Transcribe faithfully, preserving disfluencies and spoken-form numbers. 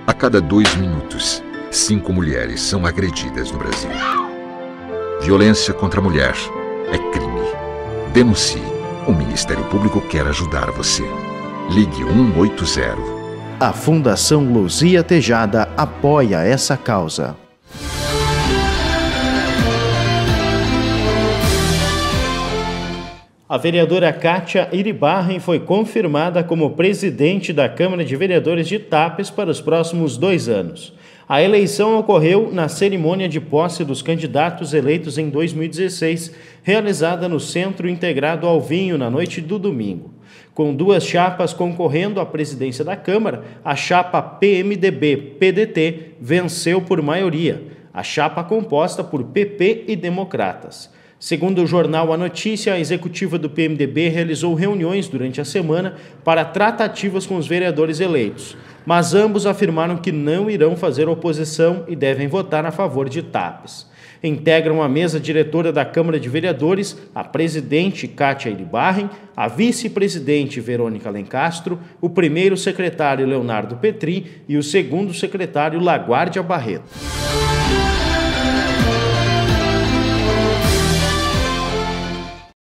A cada dois minutos, cinco mulheres são agredidas no Brasil. Violência contra a mulher é crime. Denuncie. O Ministério Público quer ajudar você. Ligue um oito zero. A Fundação Luzia Tejada apoia essa causa. A vereadora Kátia Iribarren foi confirmada como presidente da Câmara de Vereadores de Tapes para os próximos dois anos. A eleição ocorreu na cerimônia de posse dos candidatos eleitos em dois mil e dezesseis, realizada no Centro Integrado Alvinho, na noite do domingo. Com duas chapas concorrendo à presidência da Câmara, a chapa P M D B P D T venceu por maioria, a chapa composta por P P e Democratas. Segundo o jornal A Notícia, a executiva do P M D B realizou reuniões durante a semana para tratativas com os vereadores eleitos, mas ambos afirmaram que não irão fazer oposição e devem votar a favor de Tapes. Integram a mesa diretora da Câmara de Vereadores a presidente Kátia Iribarren, a vice-presidente Verônica Lencastro, o primeiro secretário Leonardo Petri e o segundo secretário Laguardia Barreto.